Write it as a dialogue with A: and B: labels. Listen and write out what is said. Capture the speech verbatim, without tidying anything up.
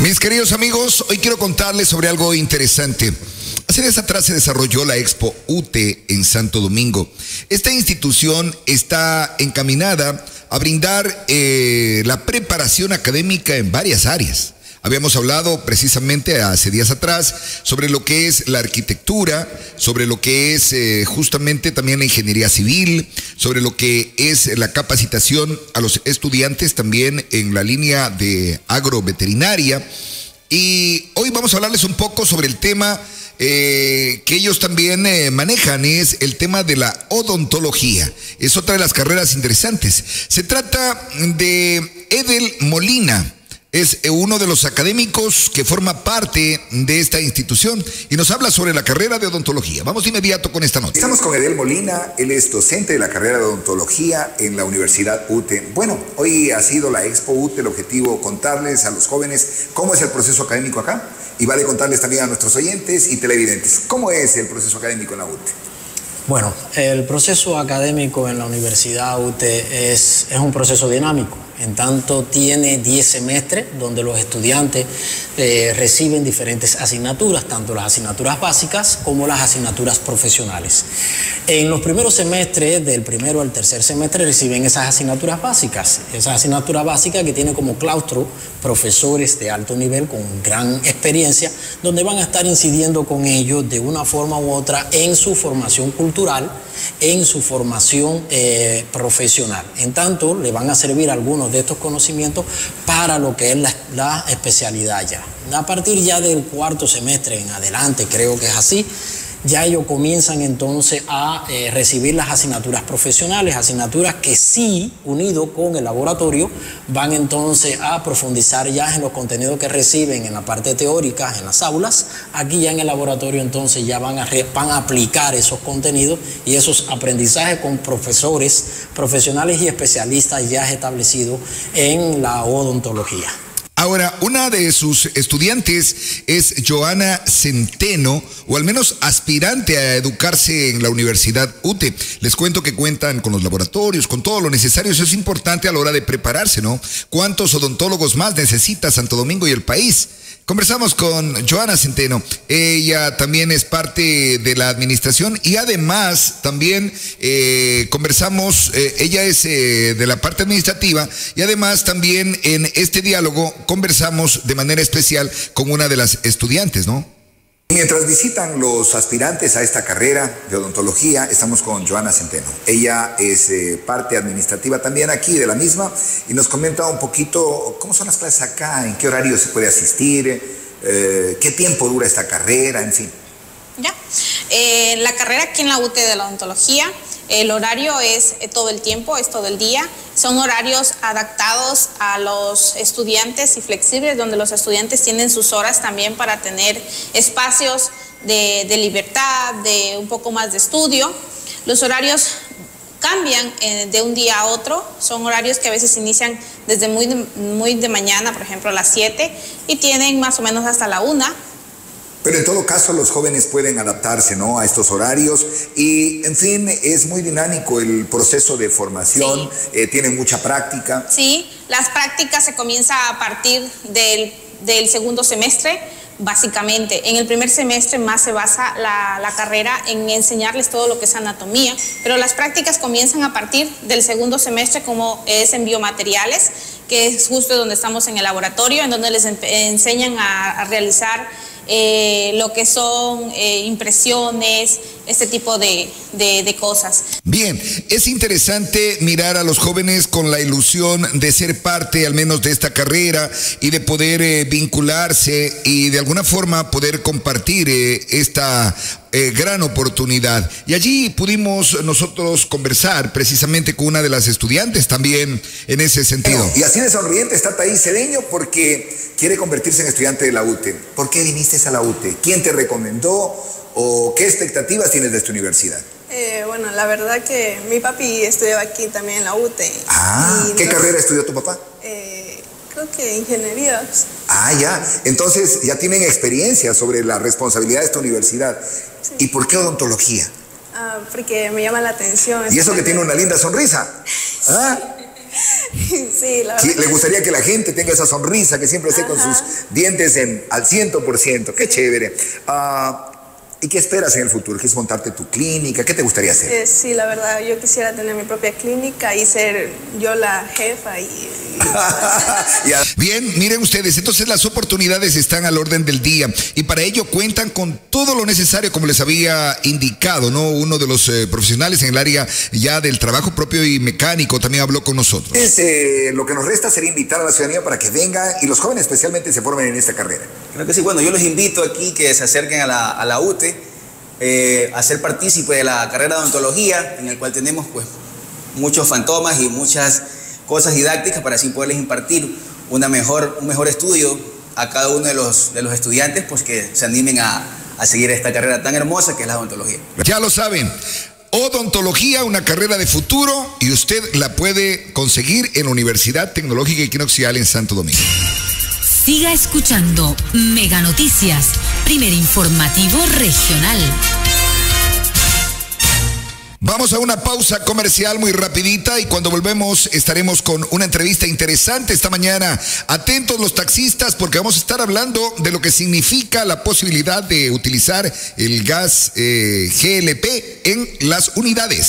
A: Mis queridos amigos, hoy quiero contarles sobre algo interesante. Hace días atrás se desarrolló la Expo U T en Santo Domingo. Esta institución está encaminada a brindar eh, la preparación académica en varias áreas. Habíamos hablado precisamente hace días atrás sobre lo que es la arquitectura, sobre lo que es eh, justamente también la ingeniería civil, sobre lo que es la capacitación a los estudiantes también en la línea de agroveterinaria. Y hoy vamos a hablarles un poco sobre el tema eh, que ellos también eh, manejan, es el tema de la odontología. Es otra de las carreras interesantes. Se trata de Edel Molina. Es uno de los académicos que forma parte de esta institución y nos habla sobre la carrera de odontología. Vamos de inmediato con esta nota.
B: Estamos con Edel Molina, él es docente de la carrera de odontología en la Universidad U T E. Bueno, hoy ha sido la Expo U T E, el objetivo contarles a los jóvenes cómo es el proceso académico acá y vale contarles también a nuestros oyentes y televidentes cómo es el proceso académico en la U T E.
C: Bueno, el proceso académico en la Universidad U T E es, es un proceso dinámico. En tanto, tiene diez semestres donde los estudiantes eh, reciben diferentes asignaturas, tanto las asignaturas básicas como las asignaturas profesionales. En los primeros semestres, del primero al tercer semestre, reciben esas asignaturas básicas. Esas asignaturas básicas que tienen como claustro profesores de alto nivel con gran experiencia, donde van a estar incidiendo con ellos de una forma u otra en su formación cultural, en su formación eh, profesional. En tanto, le van a servir algunos de estos conocimientos para lo que es la, la especialidad ya. A partir ya del cuarto semestre en adelante, creo que es así, ya ellos comienzan entonces a eh, recibir las asignaturas profesionales, asignaturas que sí, unido con el laboratorio, van entonces a profundizar ya en los contenidos que reciben en la parte teórica, en las aulas. Aquí ya en el laboratorio entonces ya van a, van a aplicar esos contenidos y esos aprendizajes con profesores, profesionales y especialistas ya establecidos en la odontología.
A: Ahora, una de sus estudiantes es Joana Centeno, o al menos aspirante a educarse en la Universidad U T E. Les cuento que cuentan con los laboratorios, con todo lo necesario. Eso es importante a la hora de prepararse, ¿no? ¿Cuántos odontólogos más necesita Santo Domingo y el país? Conversamos con Joana Centeno. Ella también es parte de la administración y además también eh, conversamos, eh, ella es eh, de la parte administrativa y además también en este diálogo conversamos de manera especial con una de las estudiantes, ¿no?
B: Mientras visitan los aspirantes a esta carrera de odontología, estamos con Joana Centeno. Ella es eh, parte administrativa también aquí de la misma y nos comenta un poquito cómo son las clases acá, en qué horario se puede asistir, eh, qué tiempo dura esta carrera, en fin.
D: Ya, eh, la carrera aquí en la U T E de la odontología, el horario es eh, todo el tiempo, es todo el día. Son horarios adaptados a los estudiantes y flexibles, donde los estudiantes tienen sus horas también para tener espacios de, de libertad, de un poco más de estudio. Los horarios cambian eh, de un día a otro, son horarios que a veces inician desde muy de, muy de mañana, por ejemplo a las siete, y tienen más o menos hasta la una.
B: Pero en todo caso los jóvenes pueden adaptarse, ¿no?, a estos horarios y, en fin, es muy dinámico el proceso de formación, sí. eh, tienen mucha práctica.
D: Sí, las prácticas se comienzan a partir del, del segundo semestre, básicamente. En el primer semestre más se basa la, la carrera en enseñarles todo lo que es anatomía, pero las prácticas comienzan a partir del segundo semestre, como es en biomateriales, que es justo donde estamos en el laboratorio, en donde les enseñan a, a realizar Eh, lo que son eh, impresiones, este tipo de, de, de cosas.
A: Bien, es interesante mirar a los jóvenes con la ilusión de ser parte al menos de esta carrera y de poder eh, vincularse y de alguna forma poder compartir eh, esta eh, gran oportunidad. Y allí pudimos nosotros conversar precisamente con una de las estudiantes también en ese sentido.
B: Bueno, y así de sonriente está Thaís Cedeño porque quiere convertirse en estudiante de la U T E. ¿Por qué viniste a la U T E? ¿Quién te recomendó? ¿O qué expectativas tienes de esta universidad?
E: Eh, bueno, la verdad que mi papi estudió aquí también en la U T E.
B: Ah, ¿qué nos... carrera estudió tu papá?
E: Eh, creo que ingeniería.
B: Ah, ya. Entonces ya tienen experiencia sobre la responsabilidad de esta universidad. Sí. ¿Y por qué odontología?
E: Ah, porque me llama la atención.
B: ¿Y eso que tiene una linda sonrisa? ¿Ah?
E: Sí, la verdad.
B: Sí, le
E: que
B: gustaría que la gente tenga esa sonrisa, que siempre esté con
E: Ajá.
B: sus dientes en, al cien por ciento. Qué chévere. Ah, ¿y qué esperas en el futuro? ¿Quieres montarte tu clínica? ¿Qué te gustaría hacer?
E: Eh, sí, la verdad, yo quisiera tener mi propia clínica y ser yo la jefa y...
B: Ya.
A: Bien, miren ustedes, entonces las oportunidades están al orden del día y para ello cuentan con todo lo necesario, como les había indicado, ¿no? Uno de los eh, profesionales en el área ya del trabajo propio y mecánico también habló con nosotros.
B: Es, eh, lo que nos resta sería invitar a la ciudadanía para que venga y los jóvenes especialmente se formen en esta carrera.
F: Creo que sí. Bueno, yo los invito aquí que se acerquen a la, a la U T E eh, a ser partícipe de la carrera de odontología, en el cual tenemos pues muchos fantomas y muchas cosas didácticas para así poderles impartir una mejor, un mejor estudio a cada uno de los, de los estudiantes, pues que se animen a, a seguir esta carrera tan hermosa que es la odontología.
A: Ya lo saben, odontología, una carrera de futuro y usted la puede conseguir en la Universidad Tecnológica Equinoccial en Santo Domingo.
G: Siga escuchando Mega Noticias, primer informativo regional.
A: Vamos a una pausa comercial muy rapidita y cuando volvemos estaremos con una entrevista interesante esta mañana. Atentos los taxistas porque vamos a estar hablando de lo que significa la posibilidad de utilizar el gas eh, G L P en las unidades.